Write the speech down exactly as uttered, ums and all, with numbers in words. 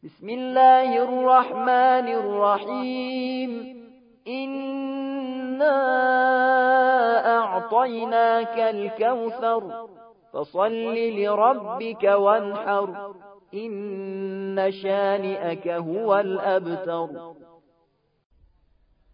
بسم الله الرحمن الرحيم إنا أعطيناك الكوثر فصل لربك وانحر إن شانئك هو الأبتر.